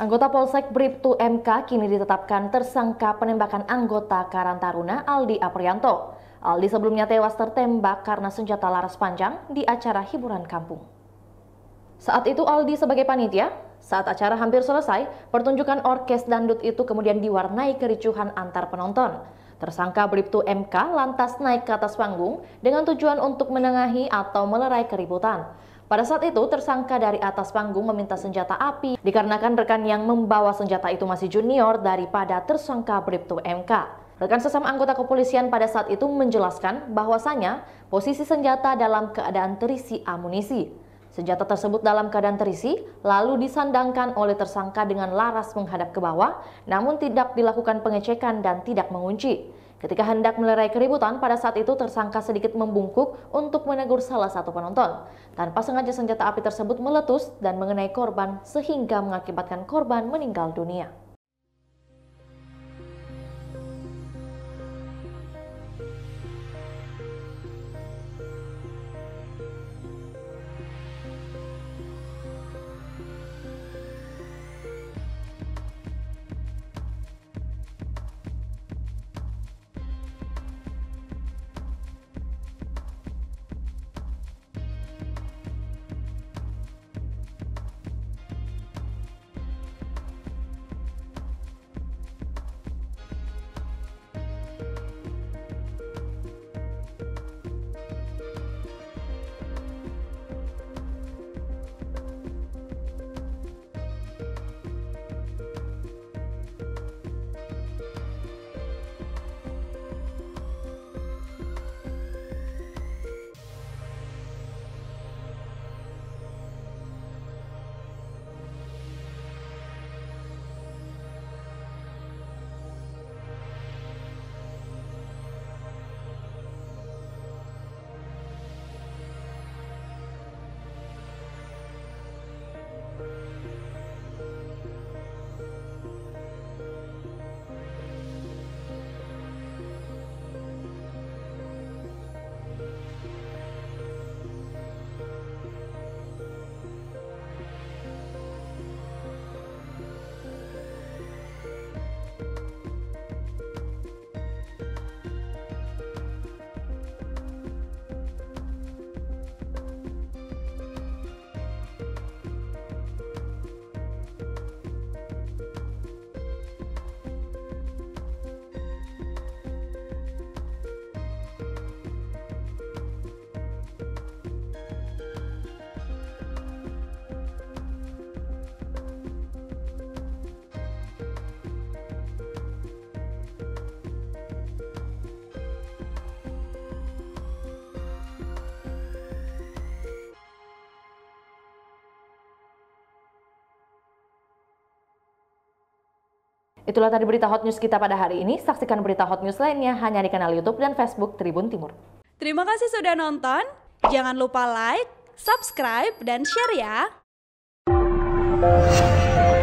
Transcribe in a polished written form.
Anggota Polsek Bribtu MK kini ditetapkan tersangka penembakan anggota Karang Taruna Aldi Aprianto. Aldi sebelumnya tewas tertembak karena senjata laras panjang di acara hiburan kampung. Saat itu Aldi sebagai panitia, saat acara hampir selesai, pertunjukan orkes dangdut itu kemudian diwarnai kericuhan antar penonton. Tersangka Bribtu MK lantas naik ke atas panggung dengan tujuan untuk menengahi atau melerai keributan. Pada saat itu, tersangka dari atas panggung meminta senjata api dikarenakan rekan yang membawa senjata itu masih junior daripada tersangka Bribtu MK. Rekan sesama anggota kepolisian pada saat itu menjelaskan bahwasanya posisi senjata dalam keadaan terisi amunisi. Senjata tersebut dalam keadaan terisi lalu disandangkan oleh tersangka dengan laras menghadap ke bawah, namun tidak dilakukan pengecekan dan tidak mengunci. Ketika hendak melerai keributan, pada saat itu tersangka sedikit membungkuk untuk menegur salah satu penonton. Tanpa sengaja senjata api tersebut meletus dan mengenai korban sehingga mengakibatkan korban meninggal dunia. Itulah tadi berita hot news kita pada hari ini. Saksikan berita hot news lainnya hanya di kanal YouTube dan Facebook Tribun Timur. Terima kasih sudah nonton. Jangan lupa like, subscribe, dan share ya.